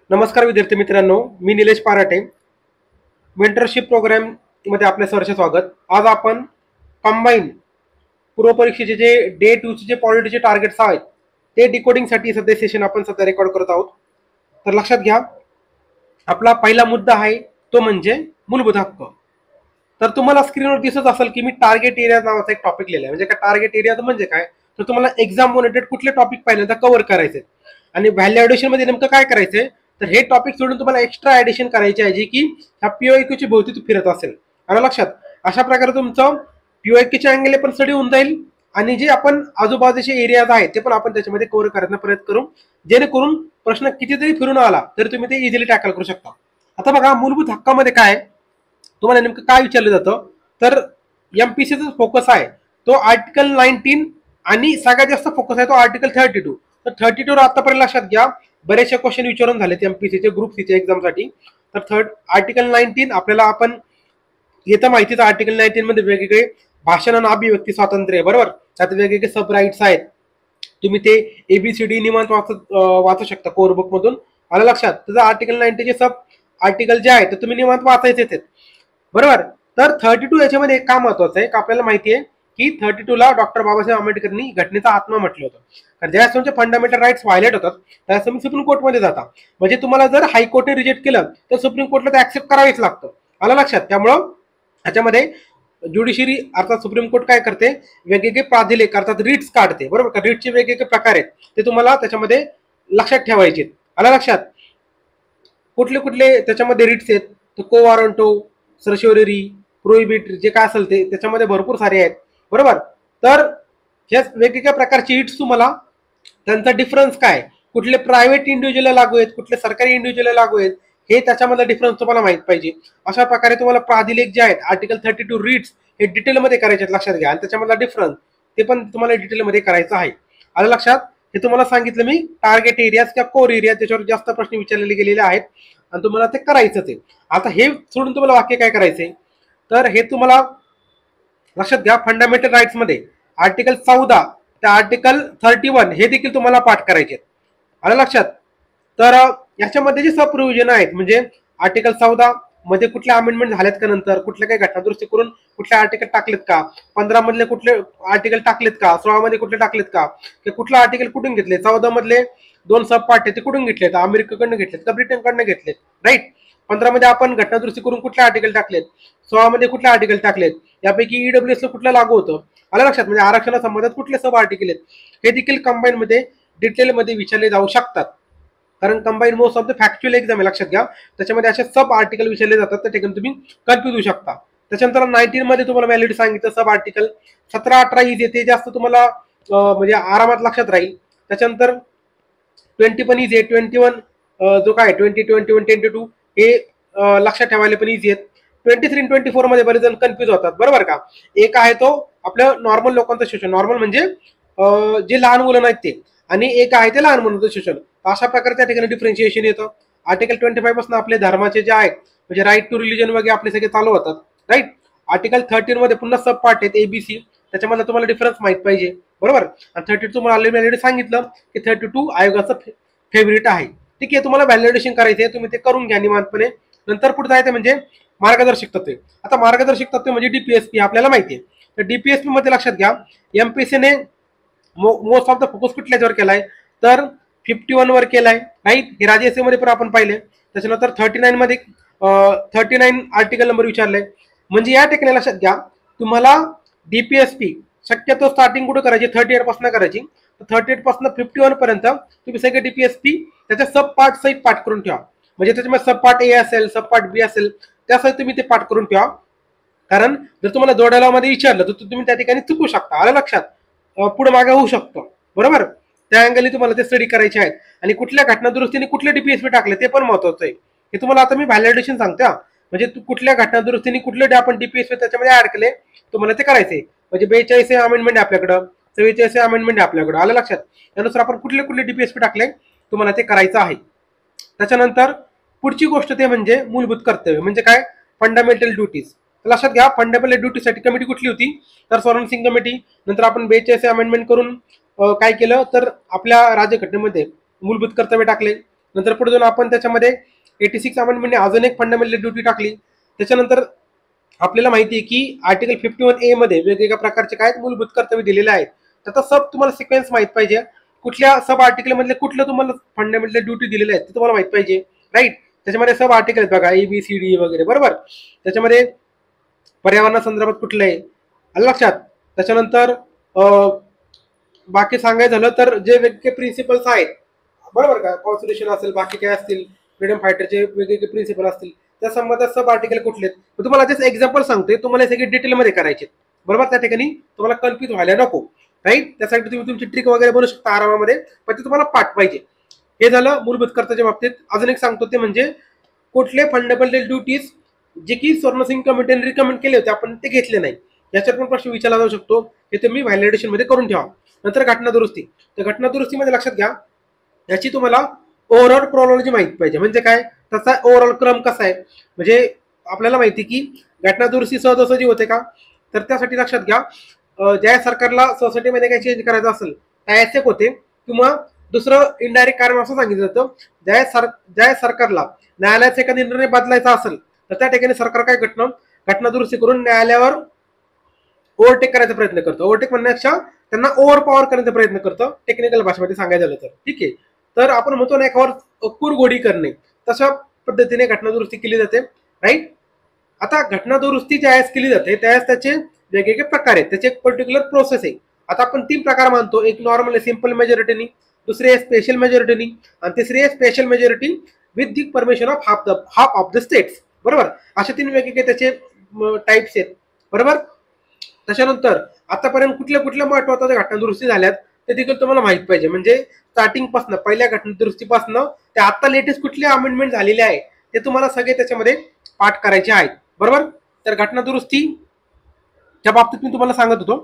नमस्कार विद्यार्थी मित्रांनो, मी निलेश पाराटे. मेंटरशिप प्रोग्राम मध्ये आपल्या सहर्ष स्वागत. आज आपण कंबाईन पूर्व परीक्षेचे जे डे 2 चे जे पॉलिटीचे टार्गेट्स आहेत ते डिकोडिंगसाठी सध्या सेशन आपण सध्या रेकॉर्ड करत आहोत. तर लक्षात घ्या, आपला पहिला मुद्दा आहे तो म्हणजे मूलभूत हक्क. तर तुम्हाला स्क्रीनवर दिसत असेल की मी टार्गेट एरिया नावाचा एक टॉपिक लिहिला आहे. म्हणजे काय टार्गेट एरिया म्हणजे काय, तर तुम्हाला एक्झाम ओरिएंटेड कुठले टॉपिक पहिल्यांदा कव्हर करायचे आणि व्हॅल्यू ॲडिशन मध्ये नेमकं काय करायचंय, तर हे टॉपिक सोडून तुम्हाला एक्स्ट्रा ॲडिशन करायचे आहे जे की ह्या पीओएक्यूची भोवती फिरत असेल. आणि लक्षात, अशा प्रकारे तुमचं पीओएक्यूच्या अँगल पण स्टडी होऊन जाईल आणि जे आपण आजूबाजूचे एरियाज आहेत ते पण आपण त्याच्यामध्ये कव्हर करण्याचा प्रयत्न करू, जेणेकरून प्रश्न कितीतरी फिरून आला तरी तुम्ही ते इझिली टॅकल करू शकता. आता बघा, मूलभूत हक्कामध्ये काय तुम्हाला नेमकं काय विचारलं जातं, तर एमपीसीचा फोकस आहे तो आर्टिकल 19 आणि सगळ्यात जास्त फोकस आहे तो आर्टिकल 32. तर 32 आतापर्यंत लक्षात घ्या, बरेचसे क्वेश्चन विचारून झालेत एमपीसीचे ग्रुप सीच्या एक्झामसाठी. तर आर्टिकल 19 आपल्याला आपण येतं माहितीच. आर्टिकल 19 मध्ये वेगवेगळे भाषण आणि अभिव्यक्ती स्वातंत्र्य, बरोबर, त्यात वेगवेगळे सब राईट्स आहेत. तुम्ही ते एबीसीडी निवांत वाचू शकता कोर बुक मधून. आलं लक्षात? त्याचं आर्टिकल 19 चे सब आर्टिकल जे आहे ते तुम्ही निवांत वाचायचेच आहेत, बरोबर. तर 32 याच्यामध्ये एक काम महत्वाचं आहे की आपल्याला माहिती आहे की 32 ला डॉक्टर बाबासाहेब आंबेडकरांनी घटनेचा आत्मा म्हटलं होतं. कारण ज्यावेळेस तुमचे फंडामेंटल राईट्स व्हायलेट होतात त्यावेळेस तुम्ही सुप्रीम कोर्टमध्ये जाता. म्हणजे तुम्हाला जर हायकोर्टने रिजेक्ट केलं तर सुप्रीम कोर्टला ते ऍक्सेप्ट करावेच लागतं. आलं लक्षात? त्यामुळं त्याच्यामध्ये ज्युडिशरी अर्थात सुप्रीम कोर्ट काय करते, वेगवेगळे प्राधिलेख अर्थात रिट्स काढते, बरोबर का. रिट्सचे वेगवेगळे प्रकार आहेत ते तुम्हाला त्याच्यामध्ये लक्षात ठेवायचे. आलं लक्षात? कुठले कुठले त्याच्यामध्ये रिट्स आहेत, तर को वॉरंटो, सर्शिओररी, प्रोहिबिट, जे काय असेल ते त्याच्यामध्ये भरपूर सारे आहेत, बरोबर. तर हे वेगवेगळ्या प्रकारचे रिट्स तुम्हाला त्यांचा डिफरन्स काय, कुठले प्रायव्हेट इंडिव्हिज्युअल लागू आहेत, कुठले सरकारी इंडिव्हिज्युअल लागू आहेत, हे त्याच्यामधला डिफरन्स तुम्हाला माहित पाहिजे. अशा प्रकारे तुम्हाला प्राधिलेख जे आहेत आर्टिकल 32 रिट्स हे डिटेलमध्ये करायचे लक्षात घ्या. आणि त्याच्यामधला डिफरन्स ते पण तुम्हाला डिटेलमध्ये करायचं आहे. आलं लक्षात? हे तुम्हाला सांगितलं मी टार्गेट एरियाज किंवा कोर एरिया, त्याच्यावर जास्त प्रश्न विचारलेले गेलेले आहेत आणि तुम्हाला ते करायचंच आहे. आता हे सोडून तुम्हाला वाक्य काय करायचंय, तर हे तुम्हाला लक्षात घ्या, फंडामेंटल राईट्स मध्ये आर्टिकल 14 ते आर्टिकल 31 हे देखील तुम्हाला पाठ करायचे. आलं लक्षात? तर याच्यामध्ये जे सब प्रोव्हिजन आहेत म्हणजे आर्टिकल 14 मध्ये कुठल्या अमेंडमेंट झाल्यात का, नंतर कुठल्या काही घटना दुरुस्ती करून कुठले आर्टिकल टाकलेत का, 15 मधले कुठले आर्टिकल टाकलेत का, 16 मध्ये कुठले टाकलेत का, कुठलं आर्टिकल कुठून घेतले, 14 मधले 2 सब पार्ट आहेत ते कुठून घेतलेत, अमेरिकेकडनं घेतलेत का ब्रिटनकडनं घेतलेत, राईट. 15 मध्ये आपण घटना दुरुस्ती करून कुठले आर्टिकल टाकलेत, 16 मध्ये कुठले आर्टिकल टाकलेत, यापैकी ईडब्ल्यूएस ला कुठलं लागू होतं. आलं लक्षात? म्हणजे आरक्षणा संबंधात कुठले सब आर्टिकल आहेत हे देखील कंबाईन मध्ये डिटेलमध्ये विचारले जाऊ शकतात. कारण combine most of the factual exam आहे, लक्षात घ्या. त्याच्यामध्ये असे सब आर्टिकल विचारले जातात, त्या ठिकाणी तुम्ही कन्फ्यूज होऊ शकता. त्याच्यानंतर 19 मध्ये तुम्हाला व्हॅलिडिटी सांगितलं सब आर्टिकल. 17, 18 इझी, ते जास्त तुम्हाला म्हणजे आरामात लक्षात राहील. त्याच्यानंतर 20 पण इझी आहे. 21 जो काय 20, 21, 22 हे लक्षात ठेवायला पण इझी आहेत. 23 आणि 24 मध्ये बरेच जण कन्फ्यूज होतात, बरोबर का. एक आहे तो आपलं नॉर्मल लोकांचं शोषण, नॉर्मल म्हणजे जे लहान मुलं नाहीत ते, आणि एक आहे ते लहान मुलांचं शोषण. अशा प्रकारे त्या ठिकाणी डिफरन्शिएशन येतं. आर्टिकल 25 पासून आपले धर्माचे जे आहेत म्हणजे राईट टू रिलिजन वगैरे आपले सगळे चालू होतात, राईट. आर्टिकल 13 मध्ये पुन्हा सब पार्ट आहेत एबीसी, त्याच्यामध्ये तुम्हाला डिफरन्स माहित पाहिजे, बरोबर. आणि 32 तुम्हाला ऑलरेडी सांगितलं की 32 आयोगाचं फेवरेट आहे. ठीक आहे, तुम्हाला व्हॅलिडेशन करायचे, तुम्ही ते करून घ्या निवांतपणे. नंतर पुढे जायचं म्हणजे मार्गदर्शक तत्वे. आता मार्गदर्शक तत्वे म्हणजे डीपीएसपी आपल्याला माहिती आहे. तर डीपीएसपी मध्ये लक्षात घ्या, एमपीएससीने मोस्ट ऑफ द फोकस कुठल्याच्यावर केलाय, तर 51 वर केलाय, राईट. हे राज्यसेवे मध्ये पण आपण पाहिले. त्याच्यानंतर 39 मध्ये 39 आर्टिकल नंबर विचारलाय. म्हणजे या ठिकाणी लक्षात घ्या, तुम्हाला डीपीएसपी शक्यतो स्टार्टिंग कुठे करायची, 38 पासून करायची. 38 पासून 51 पर्यंत तुम्ही सगळे डीपीएसपी त्याच्या सब पार्ट सहित पाठ करून ठेवा. म्हणजे त्याच्यामध्ये सब पार्ट ए असेल, सब पार्ट बी असेल, त्यासहित तुम्ही ते पाठ करून ठेवा. कारण जर तुम्हाला जोड्याला मध्ये विचारलं तर तुम्ही त्या ठिकाणी चुकू शकता. आलं लक्षात? पुढे मागे होऊ शकतो, बरोबर. त्या अँगलने तुम्हाला ते स्टडी करायचे आहेत. आणि कुठल्या घटना दुरुस्तीने कुठले डीपीएसपी टाकले ते पण महत्वाचं आहे. हे तुम्हाला आता मी व्हॅलिडेशन सांगते. म्हणजे कुठल्या घटना दुरुस्तीने कुठले आपण डीपीएसपी त्याच्यामध्ये ऍड केले तुम्हाला ते करायचे. म्हणजे 42 अमेंडमेंट आहे आपल्याकडं, 44 अमेंडमेंट आहे आपल्याकडं. आलं लक्षात? त्यानुसार आपण कुठले कुठले डीपीएसपी टाकले तुम्हाला ते करायचं आहे. त्याच्यानंतर पुढची गोष्ट ते म्हणजे मूलभूत कर्तव्य. म्हणजे काय, फंडामेंटल ड्युटीज. लक्षात घ्या, फंडामेंटल ड्युटीसाठी कमिटी कुठली होती, तर स्वर्ण सिंग कमिटी. नंतर आपण 42 अमेंडमेंट करून काय केलं, तर आपल्या राज्यघटनेमध्ये मूलभूत कर्तव्य टाकले. नंतर पुढे जाऊन आपण त्याच्यामध्ये 86 अमेंडमेंटने अजून एक फंडामेंटल ड्युटी टाकली. त्याच्यानंतर आपल्याला माहिती आहे की आर्टिकल 51A मध्ये वेगवेगळ्या प्रकारचे काय मूलभूत कर्तव्य दिलेले आहेत. त्याचा सब तुम्हाला सिक्वेन्स माहित पाहिजे, कुठल्या सब आर्टिकल मधले कुठलं तुम्हाला फंडामेंटल ड्युटी दिलेले आहेत ते तुम्हाला माहित पाहिजे, राईट. त्याच्यामध्ये सब आर्टिकल आहेत बघा, ABCD वगैरे, बरोबर. त्याच्यामध्ये पर्यावरणासंदर्भात कुठलं आहे आलं लक्षात. त्याच्यानंतर बाकी सांगायचं झालं तर जे वेगवेगळे प्रिन्सिपल्स आहेत, बरोबर का, कॉन्स्टिट्यूशन असेल, बाकी काय असतील, फ्रीडम फायटरचे वेगवेगळे प्रिन्सिपल असतील, त्या संबंधात सब आर्टिकल कुठले आहेत. तुम्हाला जसं एक्झाम्पल सांगतोय, तुम्हाला हे सगळे डिटेलमध्ये करायचे, बरोबर. त्या ठिकाणी तुम्हाला कन्फ्युज व्हायला नको, राईट. त्यासाठी तुम्ही तुमची ट्रिक वगैरे बनवू शकता आरामामध्ये, पण ते तुम्हाला पाठ पाहिजे. हे झालं मूलभूत कर्तव्याच्या बाबतीत. अजून एक सांगतो ते म्हणजे कुठले फंडामेंटल ड्युटीज जे की स्वर्णसिंग कमिटीने रिकमेंड केले होते आपण ते घेतले नाही, याच्यात पण प्रश्न विचारला जाऊ शकतो. हे तुम्ही व्हॅलिडेशन मध्ये करून ठेवा. नंतर घटना दुरुस्ती. तर घटना दुरुस्तीमध्ये लक्षात घ्या, याची तुम्हाला ओव्हरऑल क्रोनॉलॉजी माहित पाहिजे. म्हणजे काय, त्याचा ओव्हरऑल क्रम कसा आहे. म्हणजे आपल्याला माहिती की घटना दुरुस्ती सहजासहजी होते का, तर त्यासाठी लक्षात घ्या, ज्या सरकारला सोसायटीमध्ये काही चेंज करायचं असेल त्या होते, किंवा दुसरं इनडायरेक्ट कारण असं सांगितलं जातं, ज्या सरकारला न्यायालयाचा एखादा निर्णय बदलायचा असेल तर त्या ठिकाणी सरकार काय घटना दुरुस्ती करून न्यायालयावर ओव्हरटेक करायचा प्रयत्न करतो. ओव्हरटेक म्हणण्यापेक्षा त्यांना ओव्हर पॉवर करण्याचा प्रयत्न करतं, टेक्निकल भाषेमध्ये सांगायचं झालं तर, ठीक आहे. तर आपण म्हणतो ना एकावर कुरघोडी करणे, तशा पद्धतीने घटना दुरुस्ती केली जाते, राईट. आता घटना दुरुस्ती ज्यावेळेस केली जाते त्यावेळेस त्याचे वेगवेगळे प्रकार आहेत, त्याचे एक पर्टिक्युलर प्रोसेस आहे. आता आपण 3 प्रकार मानतो, एक नॉर्मल सिंपल मेजॉरिटीनी, दुसरी आहे स्पेशल मेजॉरिटीनी, आणि तिसरी आहे special majority with the permission of half of the states, बरोबर. अशा 3 वेगवेगळे त्याचे टाइप्स आहेत, बरोबर. त्याच्यानंतर आतापर्यंत कुठल्या कुठल्या महत्वाच्या घटना दुरुस्ती झाल्यात ते देखील तुम्हाला माहित पाहिजे. म्हणजे स्टार्टिंग पासून, पहिल्या घटना दुरुस्तीपासून ते आता लेटेस्ट कुठले अमेंडमेंट झालेले आहे ते तुम्हाला सगळे त्याच्यामध्ये पाठ करायचे आहेत, बरोबर. तर घटना दुरुस्तीच्या बाबतीत मी तुम्हाला सांगत होतो,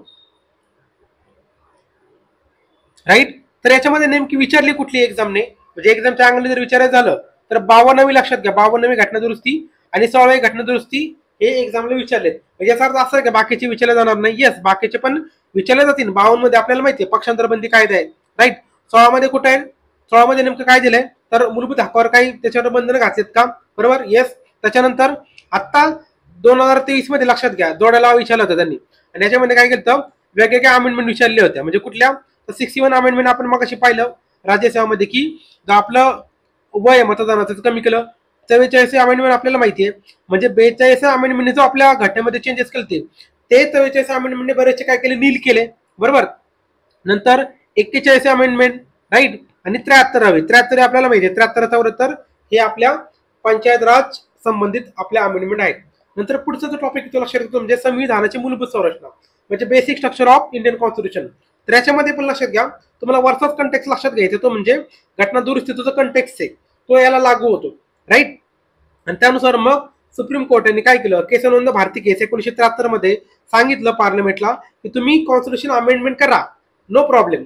राईट. तर याच्यामध्ये नेमकी विचारली कुठली एक्झामने, म्हणजे एक्झामच्या अंगणे जर विचारायचं झालं तर 52वी लक्षात घ्या, 52वी घटना दुरुस्ती आणि 16वी घटना दुरुस्ती हे एक्झामला विचारलेत. म्हणजे याचा अर्थ असा आहे की बाकीचे विचारले जाणार नाही. येस, बाकीचे पण विचारले जातील. 52 मध्ये आपल्याला माहिती आहे पक्षांतर बंदी कायदा आहे, राईट. 16 मध्ये कुठे आहे, 16 मध्ये नेमकं काय दिलंय, तर मूलभूत हक्कावर काही त्याच्यावर बंधनं घातलीत का, बरोबर. येस. त्याच्यानंतर आता 2023 मध्ये लक्षात घ्या जोड्याला विचारलं होतं त्यांनी, आणि याच्यामध्ये काय केलं, वेगवेगळ्या अमेंडमेंट विचारल्या होत्या. म्हणजे कुठल्या, तर 61 अमेंडमेंट आपण मग अशी पाहिलं राज्यसेवामध्ये की आपलं वय मतदानाचं कमी केलं. 44 अमेंडमेंट आपल्याला माहिती आहे, म्हणजे 42 अमेंडमेंटने जो आपल्या घटनेमध्ये चेंजेस केले ते 44 अमेंडमेंटने बरेचसे काय केले, नील केले, बरोबर. नंतर 41 अमेंडमेंट, राईट. आणि 73 आपल्याला माहिती आहे, 73 हे आपल्या पंचायत राज संबंधित आपल्या अमेंडमेंट आहेत. नंतर पुढचा जो टॉपिक तो लक्षात येतो म्हणजे संविधानाची मूलभूत संरचना, म्हणजे basic structure of Indian constitution. तर याच्यामध्ये पण लक्षात घ्या, तुम्हाला वरचाच कंटेक्स लक्षात घ्यायचा, तो म्हणजे घटना दुरुस्तीचा जो कंटेक्स आहे तो याला लागू होतो, राईट. आणि त्यानुसार मग सुप्रीम कोर्टाने काय केलं, केसानंद भारती केस 1973 मध्ये सांगितलं पार्लमेंटला की तुम्ही कॉन्स्टिट्यूशन अमेंडमेंट करा, नो प्रॉब्लेम.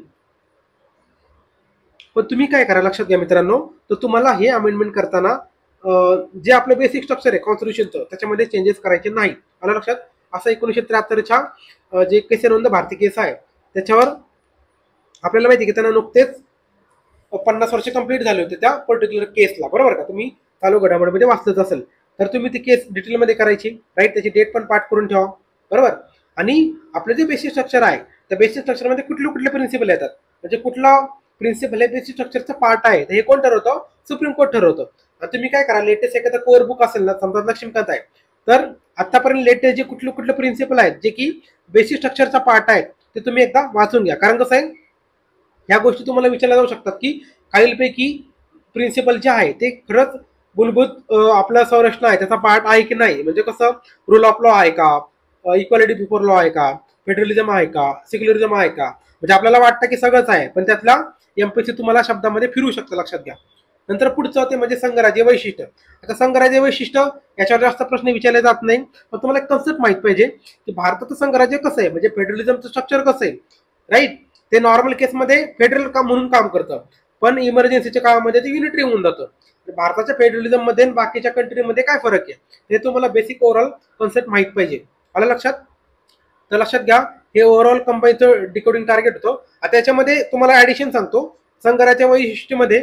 पण तुम्ही काय करा लक्षात घ्या मित्रांनो, तर तुम्हाला हे अमेंडमेंट करताना जे आपलं बेसिक स्ट्रक्चर आहे कॉन्स्टिट्यूशनचं त्याच्यामध्ये चेंजेस करायचे नाही, आलं लक्षात. असं 1973च्या जे केसानंद भारती केस आहे त्याच्यावर आपल्याला माहिती की त्यांना नुकतेच 50 वर्ष कंप्लीट झाले होते त्या पर्टिक्युलर केसला, बरोबर का. तुम्ही चालू घडामोडीमध्ये वाचलंच असेल तर तुम्ही ती केस डिटेलमध्ये करायची, राईट. त्याची डेट पण पाठ करून ठेवा, बरोबर. आणि आपलं जे बेसिक स्ट्रक्चर आहे त्या बेसिक स्ट्रक्चरमध्ये कुठले कुठले प्रिन्सिपल येतात, म्हणजे कुठला प्रिन्सिपल हे बेसिक स्ट्रक्चरचा पार्ट आहे, हे कोण ठरवतं, सुप्रीम कोर्ट ठरवतं. आणि तुम्ही काय करा, लेटेस्ट एखादा कोर बुक असेल ना, समजा लक्ष्मीकांत आहे, तर आतापर्यंत लेटेस्ट जे कुठले कुठले प्रिन्सिपल आहेत जे की बेसिक स्ट्रक्चरचा पार्ट आहे ते तुम्ही एकदा वाचून घ्या. कारण कसं आहे, ह्या गोष्टी तुम्हाला विचारल्या जाऊ शकतात की खालीलपैकी प्रिन्सिपल जे आहे ते खरंच मूलभूत आपल्या संरचना आहे त्याचा पार्ट आहे की नाही. म्हणजे कसं, रूल ऑफ लॉ आहे का, इक्वालिटी बिफोर लॉ आहे का, फेडरलिझम आहे का, सेक्युलरिझम आहे का. म्हणजे आपल्याला वाटतं की सगळंच आहे, पण त्यातला एमपीसी तुम्हाला शब्दामध्ये फिरू शकतं, लक्षात घ्या. नंतर पुढचं ते म्हणजे संघराज्य वैशिष्ट्य. आता संघराज्य वैशिष्ट्य याच्यावर जास्त प्रश्न विचारले जात नाही, पण तुम्हाला एक कन्सेप्ट माहित पाहिजे की भारताचं संघराज्य कसं आहे, म्हणजे फेडरलिझमचं स्ट्रक्चर कसं आहे, राईट. ते नॉर्मल केसमध्ये फेडरल काम म्हणून काम करतं, पण इमर्जन्सीच्या काळामध्ये ते युनिटरी होऊन जातं. भारताच्या फेडरलिझम मध्ये आणि बाकीच्या कंट्रीमध्ये काय फरक आहे हे तुम्हाला बेसिक ओव्हरऑल कन्सेप्ट माहित पाहिजे, आलं लक्षात. तर लक्षात घ्या, हे ओव्हरऑल कंबाईनचं डिकोडिंग टार्गेट होतं. आता याच्यामध्ये तुम्हाला ऍडिशन सांगतो, संघराज्य वैशिष्ट्यामध्ये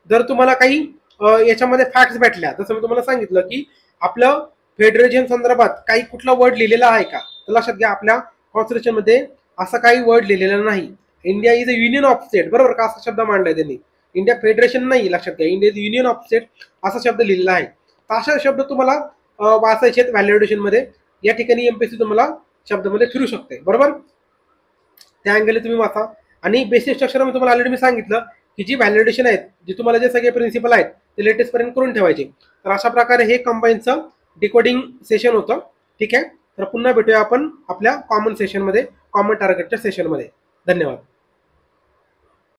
जर तुम्हाला काही याच्यामध्ये फॅक्ट्स भेटल्या, जसं मी तुम्हाला सांगितलं की आपलं फेडरेशन संदर्भात काही कुठला वर्ड लिहिलेला आहे का, तर लक्षात घ्या आपल्या कॉन्स्टिट्यूशन मध्ये असं काही वर्ड लिहिलेला नाही. India is a union of state, बरोबर का, असा शब्द मांडलाय त्यांनी. इंडिया फेडरेशन नाही, लक्षात घ्या, India is union of state असा शब्द लिहिलेला आहे. तर अशा शब्द तुम्हाला वाचायचे आहेत व्हॅलिडेशन मध्ये. या ठिकाणी एमपीएससी तुम्हाला शब्दामध्ये फिरू शकते, बरोबर. त्या अँगलने तुम्ही वाचा. आणि बेसिक स्ट्रक्चर मी तुम्हाला ऑलरेडी मी सांगितलं की जी व्हॅलिडेशन आहेत, जे तुम्हाला जे सगळे प्रिन्सिपल आहेत ते लेटेस्ट पर्यंत करून ठेवायचे. तर अशा प्रकारे हे कंबाईनचं डिकोडिंग सेशन होतं. ठीक आहे, तर पुन्हा भेटूया आपण आपल्या कॉमन सेशनमध्ये, कॉमन टार्गेटच्या सेशनमध्ये. धन्यवाद.